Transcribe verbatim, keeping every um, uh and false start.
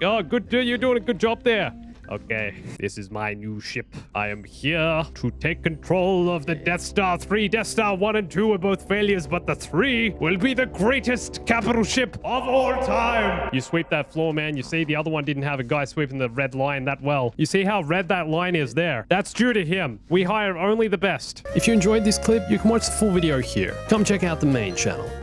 Oh, good. You're doing a good job there. Okay, this is my new ship. I am here to take control of the Death Star three. Death Star one and two were both failures, but the three will be the greatest capital ship of all time. You sweep that floor, man. You see the other one didn't have a guy sweeping the red line that well. You see how red that line is there? That's due to him. We hire only the best. If you enjoyed this clip, you can watch the full video here. Come check out the main channel.